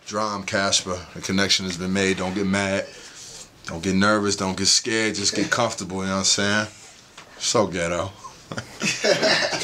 Drum, Cassper. The connection has been made. Don't get mad. Don't get nervous. Don't get scared. Just get comfortable, you know what I'm saying? So ghetto.